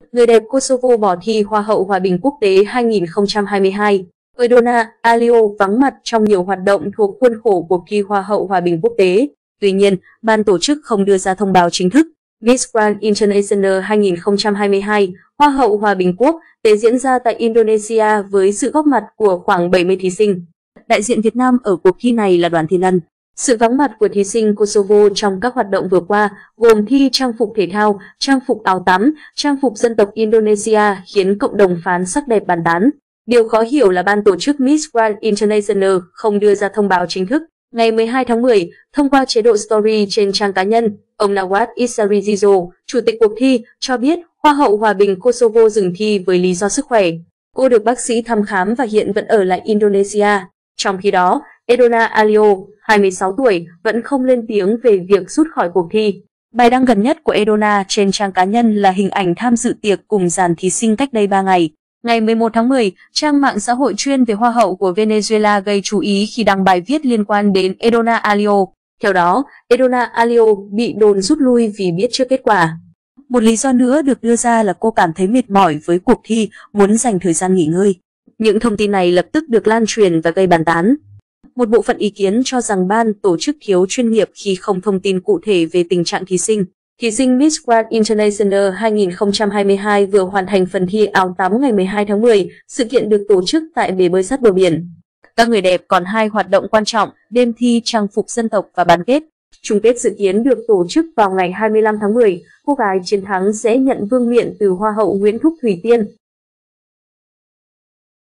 Người đẹp Kosovo bỏ thi Hoa hậu Hòa bình quốc tế 2022. Edona Alio vắng mặt trong nhiều hoạt động thuộc khuôn khổ cuộc thi Hoa hậu Hòa bình quốc tế. Tuy nhiên, ban tổ chức không đưa ra thông báo chính thức. Miss Grand International 2022, Hoa hậu Hòa bình quốc tế diễn ra tại Indonesia với sự góp mặt của khoảng 70 thí sinh. Đại diện Việt Nam ở cuộc thi này là Đoàn Thiên Ân. Sự vắng mặt của thí sinh Kosovo trong các hoạt động vừa qua, gồm thi trang phục thể thao, trang phục áo tắm, trang phục dân tộc Indonesia khiến cộng đồng phán sắc đẹp bàn tán. Điều khó hiểu là ban tổ chức Miss Grand International không đưa ra thông báo chính thức. Ngày 12 tháng 10, thông qua chế độ story trên trang cá nhân, ông Nawaz Isarizio, chủ tịch cuộc thi, cho biết Hoa hậu Hòa bình Kosovo dừng thi với lý do sức khỏe. Cô được bác sĩ thăm khám và hiện vẫn ở lại Indonesia. Trong khi đó, Edona Alio, 26 tuổi, vẫn không lên tiếng về việc rút khỏi cuộc thi. Bài đăng gần nhất của Edona trên trang cá nhân là hình ảnh tham dự tiệc cùng dàn thí sinh cách đây 3 ngày. Ngày 11 tháng 10, trang mạng xã hội chuyên về Hoa hậu của Venezuela gây chú ý khi đăng bài viết liên quan đến Edona Alio. Theo đó, Edona Alio bị đồn rút lui vì biết trước kết quả. Một lý do nữa được đưa ra là cô cảm thấy mệt mỏi với cuộc thi, muốn dành thời gian nghỉ ngơi. Những thông tin này lập tức được lan truyền và gây bàn tán. Một bộ phận ý kiến cho rằng ban tổ chức thiếu chuyên nghiệp khi không thông tin cụ thể về tình trạng thí sinh. Thí sinh Miss Grand International 2022 vừa hoàn thành phần thi áo tắm ngày 12 tháng 10, sự kiện được tổ chức tại bể bơi sát bờ biển. Các người đẹp còn 2 hoạt động quan trọng, đêm thi trang phục dân tộc và bán kết. Chung kết dự kiến được tổ chức vào ngày 25 tháng 10, cô gái chiến thắng sẽ nhận vương miện từ Hoa hậu Nguyễn Thúc Thủy Tiên.